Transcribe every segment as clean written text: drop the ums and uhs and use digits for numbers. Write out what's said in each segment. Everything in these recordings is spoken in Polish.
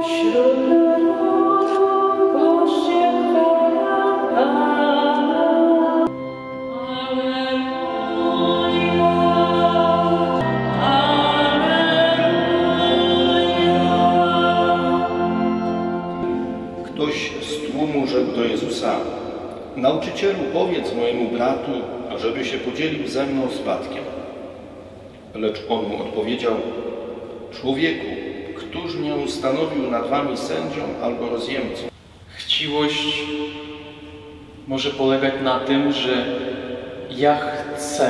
Ktoś z tłumu rzekł do Jezusa: Nauczycielu, powiedz mojemu bratu, żeby się podzielił ze mną spadkiem. Lecz on mu odpowiedział: Człowieku, któż mnie ustanowił nad wami sędzią albo rozjemcą? Chciwość może polegać na tym, że ja chcę,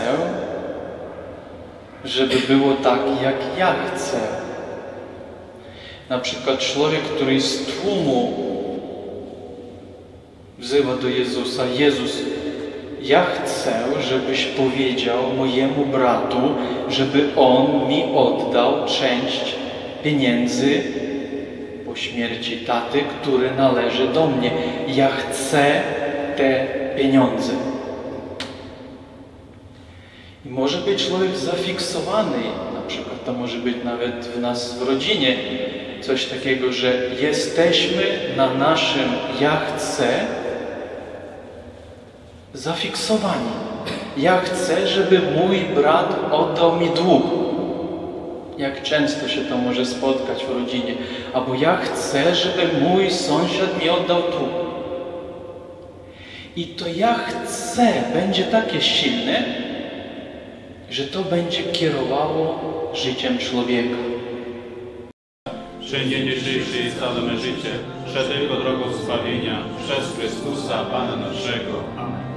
żeby było tak, jak ja chcę. Na przykład człowiek, który z tłumu wzywa do Jezusa: Jezus, ja chcę, żebyś powiedział mojemu bratu, żeby on mi oddał część pieniędzy po śmierci taty, który należy do mnie. Ja chcę te pieniądze. I może być człowiek zafiksowany, na przykład to może być nawet w nas w rodzinie, coś takiego, że jesteśmy na naszym ja chcę zafiksowani. Ja chcę, żeby mój brat oddał mi dług. Jak często się to może spotkać w rodzinie. Albo ja chcę, żeby mój sąsiad mi oddał dług. I to ja chcę będzie takie silne, że to będzie kierowało życiem człowieka. Wszędzie dzisiejsze i całe me życie, przed tylko drogą zbawienia, przez Chrystusa, Pana naszego. Amen.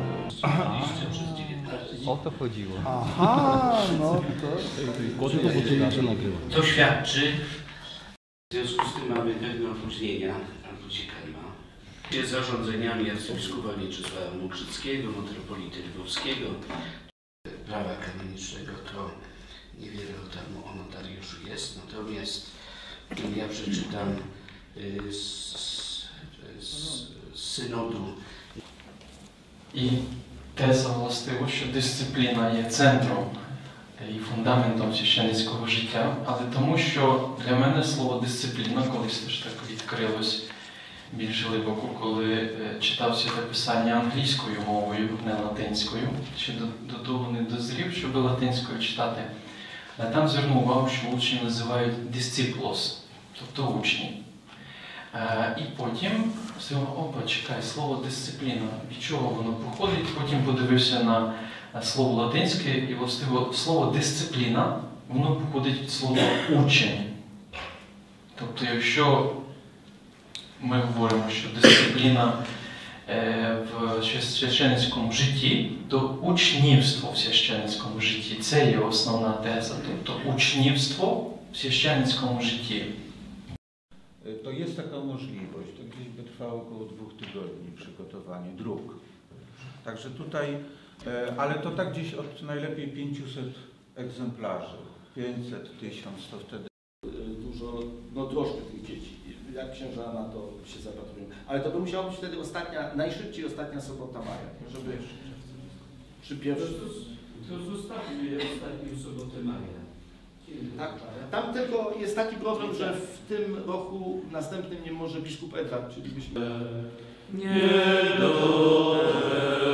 O to chodziło. Aha, no to świadczy. W związku z tym mamy pewne opóźnienia arcykapłana. Z zarządzeniami arcybiskupa Mieczysława Mokrzyckiego, metropolity lwowskiego, prawa kanonicznego, to niewiele tam o notariuszu jest, natomiast ja przeczytam z synodu. І теза властиво, що дисципліна є центром і фундаментом священницького життя, але тому, що для мене слово дисципліна колись теж так відкрилось більш глибоко, коли читав Святе Писання англійською мовою, не латинською, ще до того не дозрів, щоб латинською читати. Але там звернув увагу, що учні називають disciplos, тобто учні. І потім чекай, слово дисципліна, від чого воно походить, потім подивився на слово латинське, і властиво слово дисципліна, воно походить від слова учень. Тобто, якщо ми говоримо, що дисципліна в священницькому житті, то учнівство в священницькому житті – це є основна теза. Тобто, учнівство в священницькому житті. To jest taka możliwość. To gdzieś by trwało około 2 tygodni przygotowanie dróg. Także tutaj, ale to tak gdzieś od najlepiej 500 egzemplarzy. 500, 1000 to wtedy. Dużo, no troszkę tych dzieci. Jak księża na to się zapatrują. Ale to by musiało być wtedy najszybciej ostatnia sobota maja, żeby przy pierwszym. To zostawmy ostatnią sobotę maja. Tak. Tam tylko jest taki problem, że w tym roku następnym nie może biskup Edward, czyli byśmy... Nie do